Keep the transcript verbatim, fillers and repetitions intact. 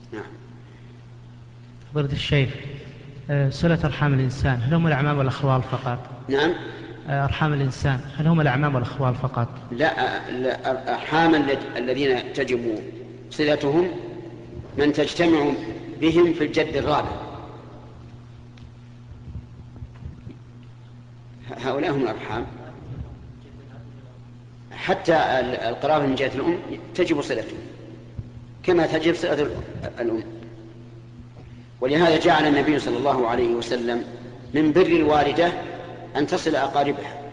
نعم. فضيلة الشيخ، صلة أرحام الإنسان هل هم الأعمام والأخوال فقط؟ نعم. أرحام الإنسان هل هم الأعمام والأخوال فقط؟ لا, لا. أرحام الذين تجب صلتهم من تجتمع بهم في الجد الرابع، هؤلاء هم الأرحام. حتى القرابة من جهة الأم تجب صلتهم كما تجب صلة الأم. ولهذا جعل النبي صلى الله عليه وسلم من بر الوالدة أن تصل أقاربها،